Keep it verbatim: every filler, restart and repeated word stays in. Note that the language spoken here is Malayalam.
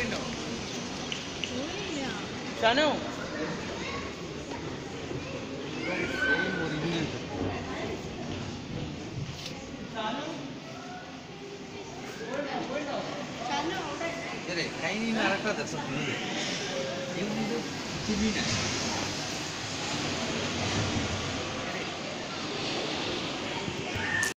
Chano. Jadi, kayak ini naraka dah sebenarnya. Ini tu T V ni.